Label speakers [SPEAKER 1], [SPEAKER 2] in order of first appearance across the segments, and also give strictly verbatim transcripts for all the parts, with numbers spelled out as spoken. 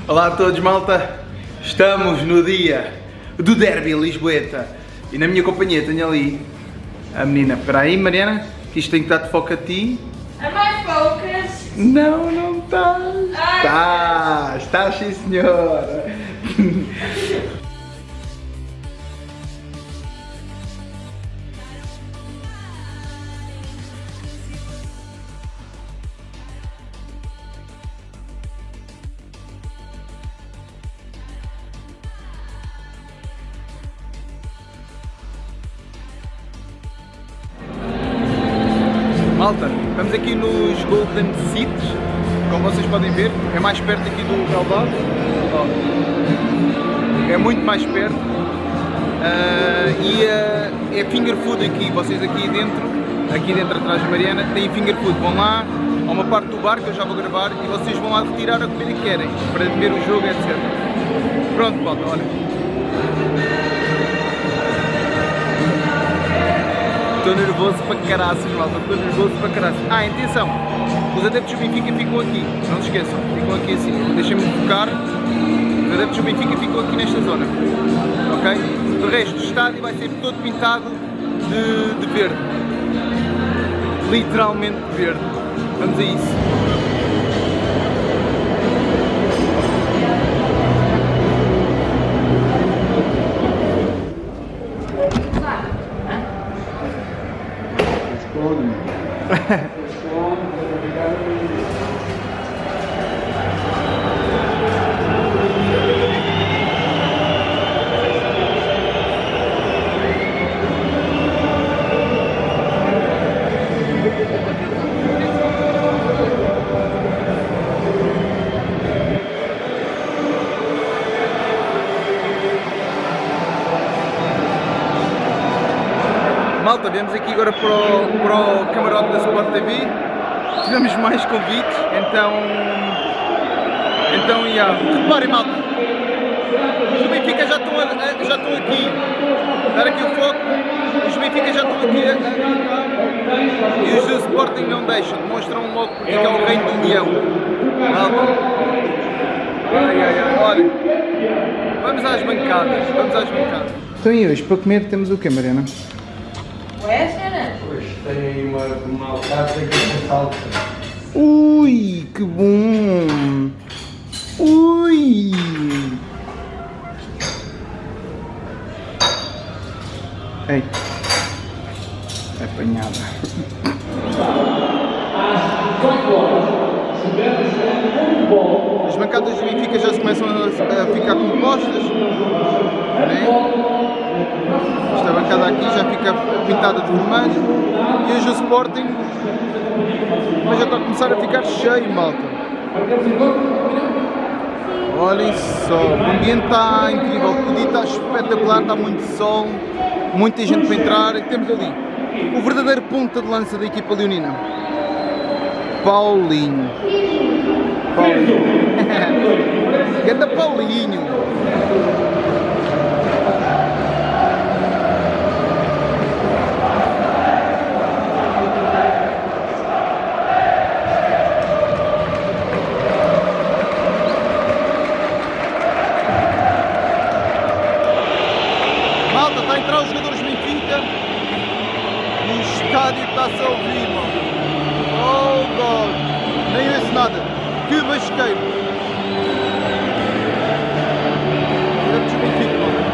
[SPEAKER 1] Olá a todos, malta! Estamos no dia do derby lisboeta e na minha companhia tenho ali a menina. Espera aí, Mariana, que isto tem que estar de foco a ti.
[SPEAKER 2] Am I focused?
[SPEAKER 1] Não, não estás! Estás! Estás sim, senhora! Malta, estamos aqui nos Golden Seats, como vocês podem ver, é mais perto aqui do relvado, é muito mais perto, uh, e uh, é finger food aqui, vocês aqui dentro, aqui dentro atrás da Mariana, têm finger food, vão lá, há uma parte do bar que eu já vou gravar e vocês vão lá retirar a comida que querem, para ver o jogo, etcétera. Pronto, malta, olha. Estou nervoso para caraças, malta, estou nervoso para caraças. Ah, atenção, os adeptos do Benfica ficam aqui, não se esqueçam, ficam aqui assim, deixem-me focar, os adeptos do Benfica ficam aqui nesta zona, ok? O resto do estádio vai ser todo pintado de, de verde, literalmente verde, vamos a isso. Malta, viemos aqui agora para o, para o camarote da Sport T V, tivemos mais convites, então, então, yeah. Reparem, malta, os do Benfica já estão, a, já estão aqui, dar aqui o foco, os do Benfica já estão aqui a, a, e os do Sporting não deixam, demonstram logo porque é o reino do leão, malta, ai, ai, ai, olha, vamos às bancadas, vamos às bancadas. Então e hoje, para comer temos o quê, Mariana?
[SPEAKER 2] Ué, senhora?
[SPEAKER 3] Hoje tem aí uma, uma alcatra com salsa.
[SPEAKER 1] Ui, que bom! Ui! Ei! Apanhada. As bancadas do Benfica já se começam a ficar compostas, né? Esta bancada aqui já fica pintada de vermelho e hoje o Sporting, mas já está a começar a ficar cheio, malta. Olhem só, o ambiente está incrível, o dia está espetacular, está muito sol, muita gente para entrar e temos ali o verdadeiro ponta de lança da equipa leonina, Paulinho. Paulinho. Ganda Paulinho. Malta, está a entrar os jogadores do Benfica e o estádio está-se a ouvir, mano. Oh God, nem ouço nada, que basqueiro. Jogadores do Benfica, mano.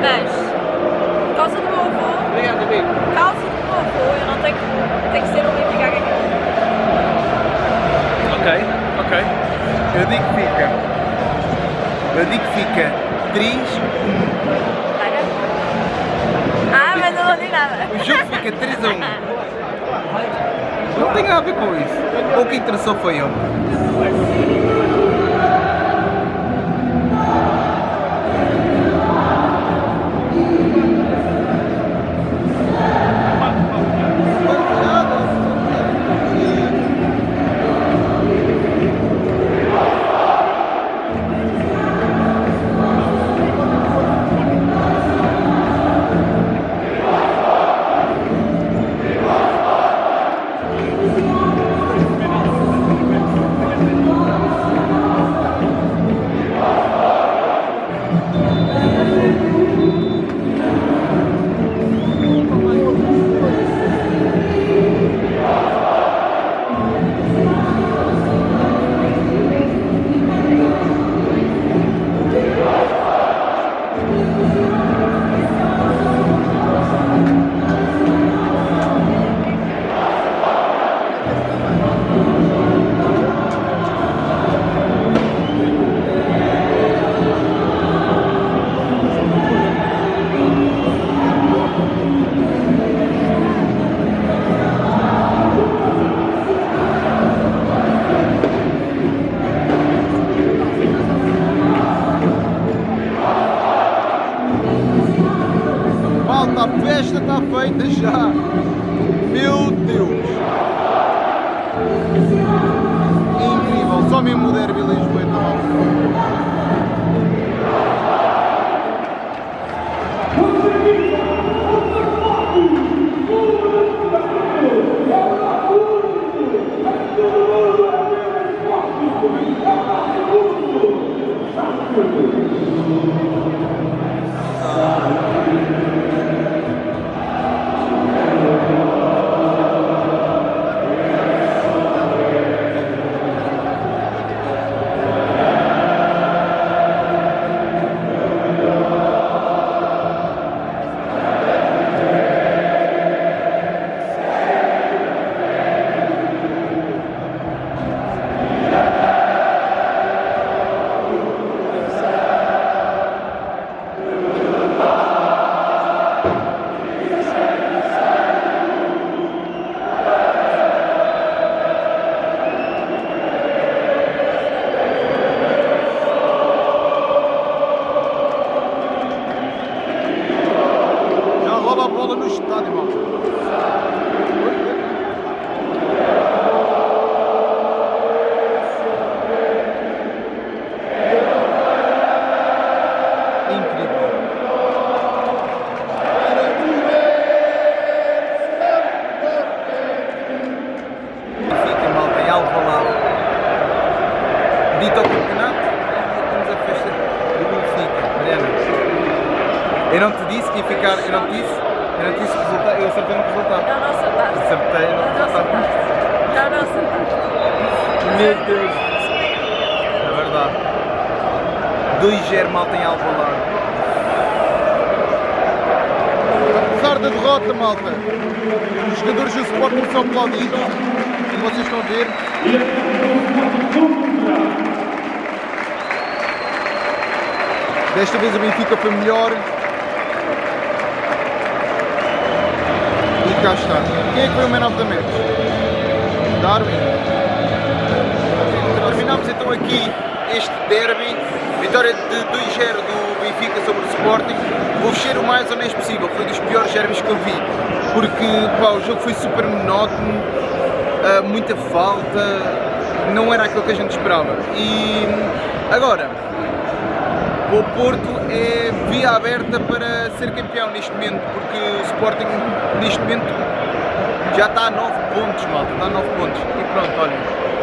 [SPEAKER 4] Mas, por causa do meu avô,
[SPEAKER 1] Obrigado, amigo.
[SPEAKER 4] por causa do meu avô, eu não tenho que, tem que ser o Benfica a ganhar.
[SPEAKER 1] Ok, ok. Eu digo que fica. Eu digo que fica três.
[SPEAKER 4] Olha. Ah, mas eu não digo nada.
[SPEAKER 1] O jogo fica três a um. Não tem nada a ver com isso. O que interessou foi eu. Malta, a festa está feita já. Meu Deus. Incrível. Só mesmo o derby Lisboa está. Rouba a bola no estádio, malta. Incrível. Fica, malta, em Alvalade. Dito ao campeonato, temos a festa do Benfica. Mariana, eu não te disse que ia ficar, eu não te disse, eu não te disse que resultado, eu acertei no resultado.
[SPEAKER 4] Não, não acertaste.
[SPEAKER 1] Acertei no
[SPEAKER 4] Não, não
[SPEAKER 1] resultado.
[SPEAKER 4] acertaste. Não, não acertaste.
[SPEAKER 1] Meu Deus. É verdade. dois a zero, malta, em Alvalade. Apesar da derrota, malta, os jogadores do Sporting são aplaudidos, como vocês estão a ver. Desta vez o Benfica foi melhor. E cá está. Quem é que foi o man of the match? Darwin. Terminamos então aqui este derby. Vitória de dois a zero do Benfica sobre o Sporting. Vou ser o mais honesto possível. Foi dos piores derbys que eu vi. Porque pá, o jogo foi super monótono. Uh, muita falta. Não era aquilo que a gente esperava. E agora, o Porto é via aberta para ser campeão neste momento, porque o Sporting neste momento já está a nove pontos, malta, está a nove pontos. E pronto, olha,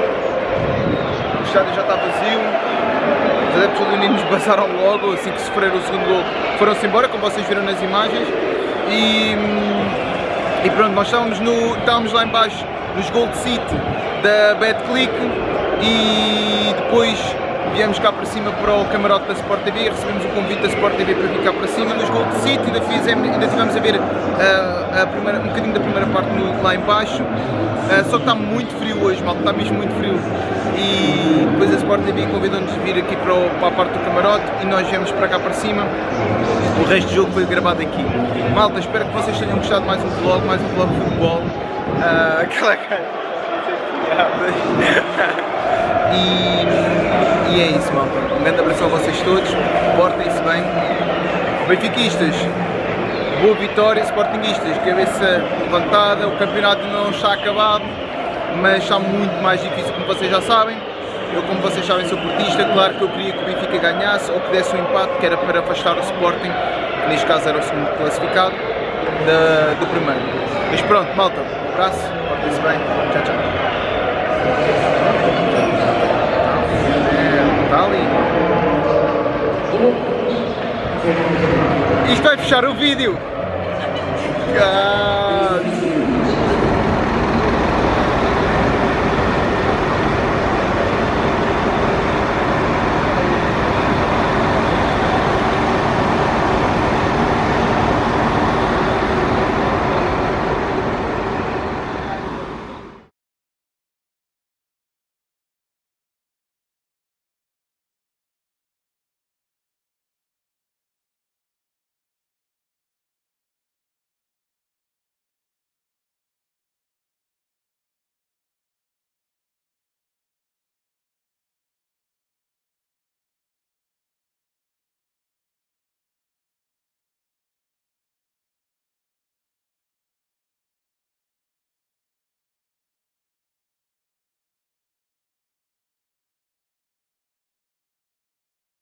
[SPEAKER 1] o estádio já está vazio, os adeptos leoninos passaram logo, assim que sofreram o segundo gol, foram-se embora, como vocês viram nas imagens. E, e pronto, nós estávamos, no, estávamos lá em baixo nos Gold City da Betclic e depois viemos cá para cima para o camarote da Sport T V, recebemos o convite da Sport T V para vir cá para cima. Nos Gold City ainda, fizemos, ainda tivemos a ver uh, a primeira, um bocadinho da primeira parte no, lá em baixo, uh, só que está muito frio hoje, malta, está mesmo muito frio. E depois a Sport T V convidou-nos a vir aqui para, o, para a parte do camarote e nós viemos para cá para cima. O resto do jogo foi gravado aqui. Malta, espero que vocês tenham gostado de mais um vlog, mais um vlog de futebol. Uh, aquela cara. e, e é isso, malta. Um grande abraço a vocês todos. Portem-se bem. Benfiquistas, boa vitória. Sportinguistas, cabeça levantada. O campeonato não está acabado, mas está muito mais difícil, como vocês já sabem. Eu, como vocês sabem, sou portista. Claro que eu queria que o Benfica ganhasse ou que desse um empate, que era para afastar o Sporting, que neste caso era o segundo classificado da, do primeiro. Mas pronto, malta, um abraço, portem-se bem, tchau, tchau. Está ali. Isto vai fechar o vídeo. God.